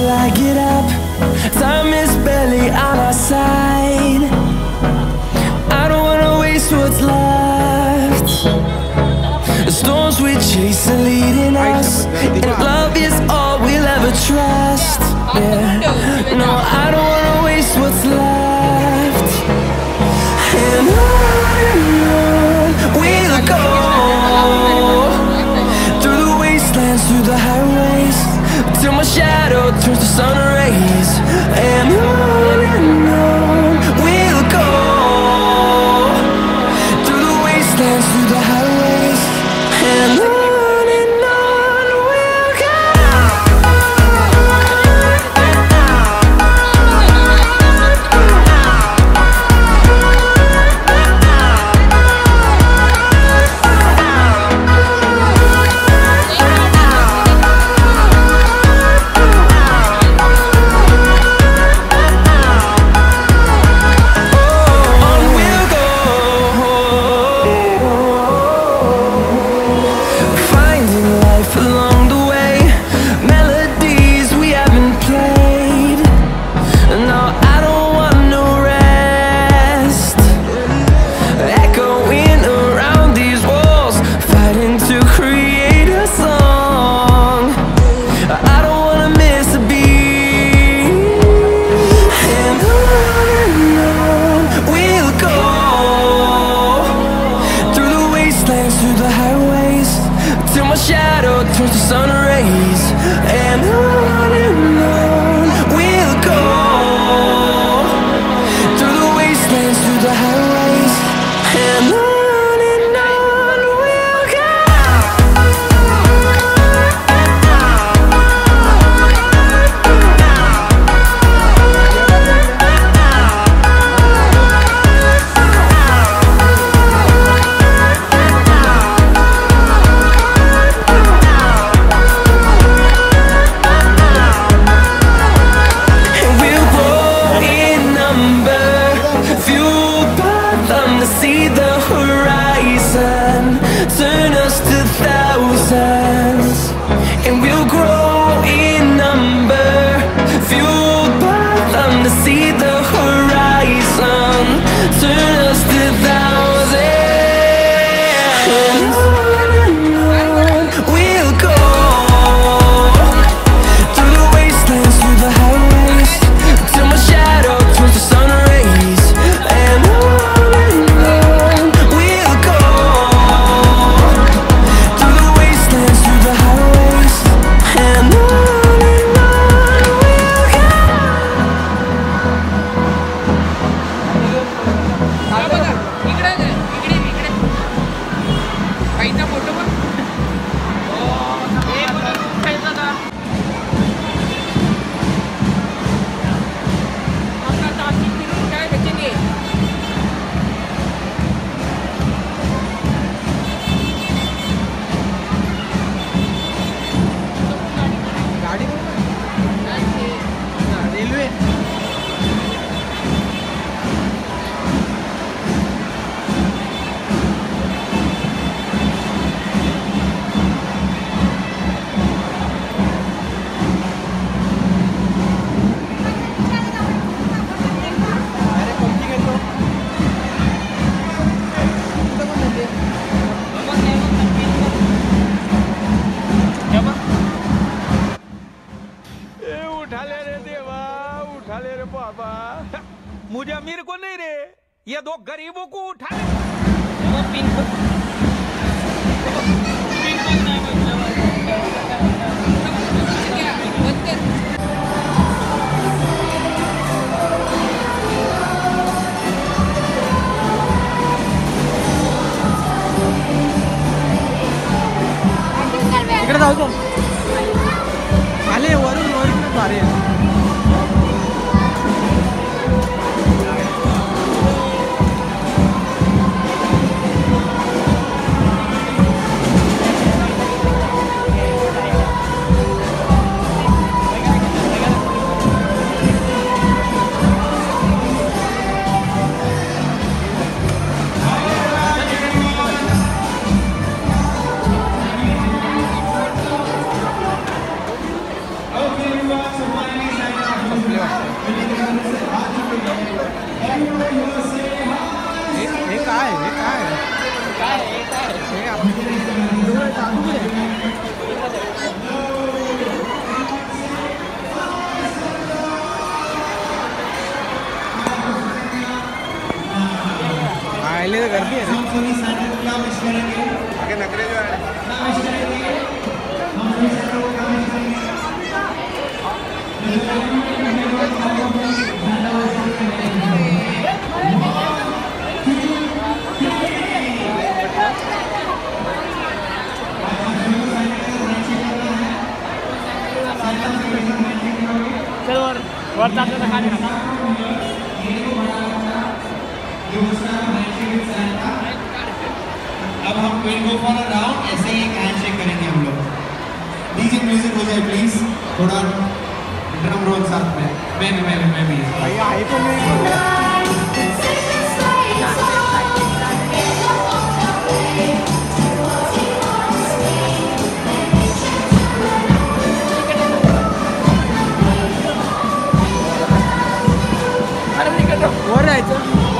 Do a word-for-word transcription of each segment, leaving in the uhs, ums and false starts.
till I get up. Time is barely on our side. I don't wanna waste what's left. The storms we chase are leading us, and love is all we'll ever trust. Yeah, no, I don't wanna waste what's left. And on and on we'll go, through the wastelands, through the highways, till my shadow turns to sun rays. And on and on we'll go, through the wastelands, through the highways, and on. मुझे अमीर को नहीं रे, ये दो गरीबों को उठा इकडे जाऊ तो आले वरून वरून भारी आहे. इकडे गर्दी आहे चल वर वर जातो ना खाली अब हम will go for a round ऐसे ही एक हैंडशेक करेंगे हम लोग डीजे म्यूजिक हो जाए प्लीज थोड़ा ड्रम रोल साथ में मैं भी मैं भी मैं भी भैया आईफोन में वर जायचं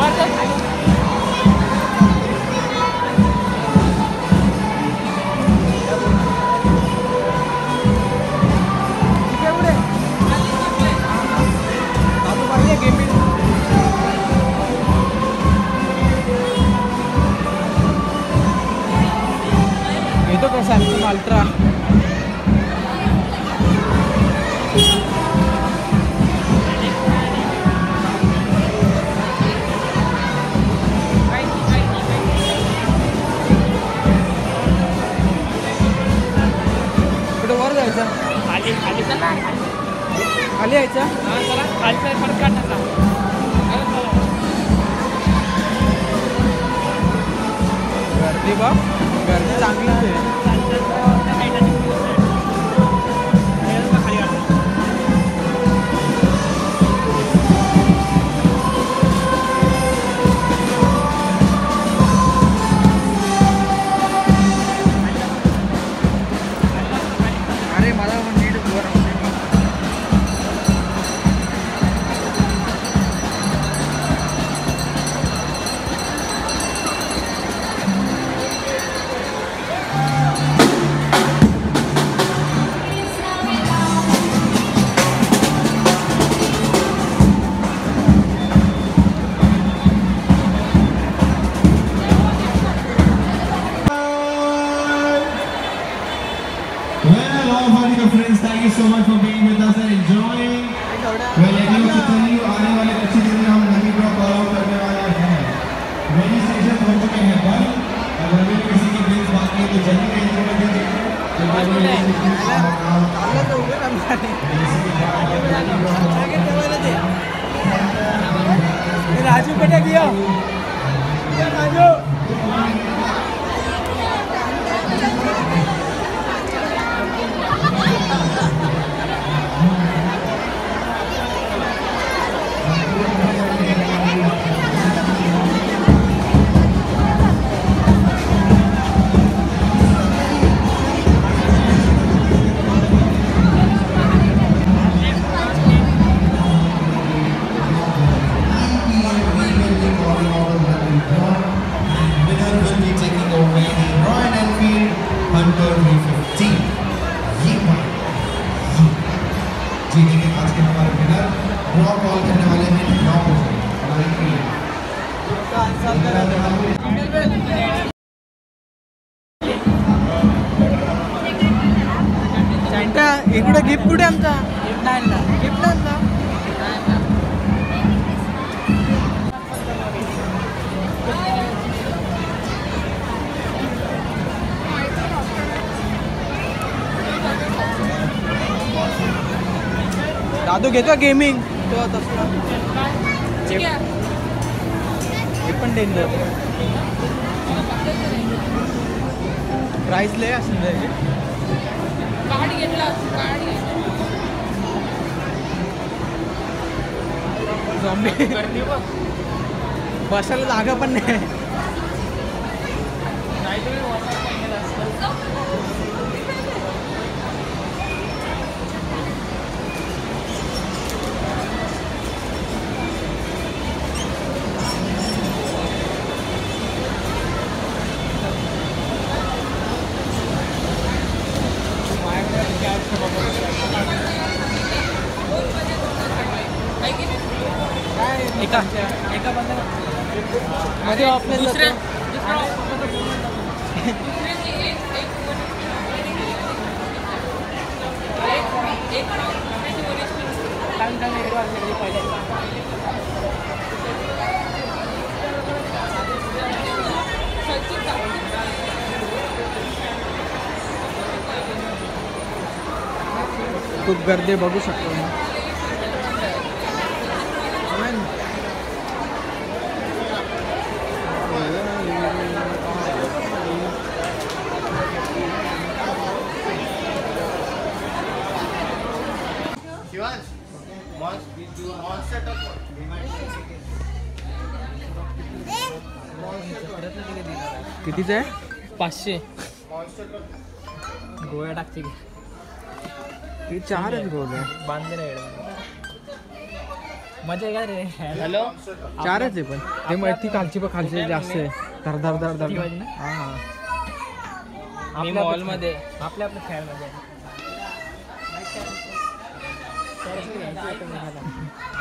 येतो का सॅमसंग अल्ट्रा कुठे वर जायचं खाली खाली चला खाली यायचं हा चला खाली परत काढण्याचा गर्दी बघ गर्दी चांगलीच आहे अरे मला पण नीट वर Well, all of our dear friends, thank you so much for being with us and enjoying. Well, let me also tell you, आने वाले कुछ ही दिन में हम नवी ड्रॉ कॉल आउट करने वाले हैं। रजिस्ट्रेशन हो चुके हैं बंद। अगर अभी किसी की बिल्स बाकी है तो जल्दी रजिस्टर कर दीजिए। आलं तर उभे राहणार राजू कुठे गियो Raju Winner will be taking away the Royal Enfield Hunter three fifty. ये बात जी देखिए आज के हमारे विनर ड्रॉ कॉल करने वाले हैं नौ बजे हमारी टीम सेंटा इकडे गिफ्ट कुठे आमचा गिफ्ट आणला गिफ्ट आणला दादू घेतो गेमिंग तो तसला हे पण डेंजर प्राइस लय असेल त्याची गाडी घेतला गाडी झॉम्बी बसायला जागा पण नाही एका एका बंद मध्ये ऑफलाईन दुसऱ्या खूप गर्दी बघू शकतो मी. कितीचं आहे? पाचशे गोळ्या टाकते की ती चार आहेत गोल बांधले नाही मजा आहे का रे. हॅलो चारच आहे पण ते मग ती खालची पण खालची जास्त आहे. धर धर धर धर ती पाहिजे ना? हा हा मी मॉलमध्ये आपल्या आपल्या खेळमध्ये